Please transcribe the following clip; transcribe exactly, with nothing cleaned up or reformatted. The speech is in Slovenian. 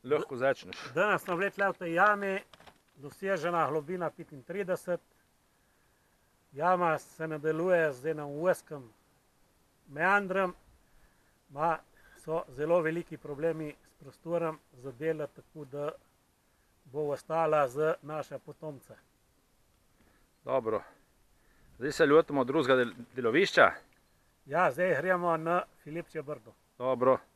lahko začneš. Danes smo bili tukaj v tej jami, dosežena globina petintrideset. Jama se nadaljuje z enim ozkim meandrom, ma so zelo veliki problemi s prostorom za dela, tako da bo ostala z naše potomce. Dobro. Zdaj se lotimo drugega delovišča. Ja, zdaj gremo na Filipčje brdo. Dobro.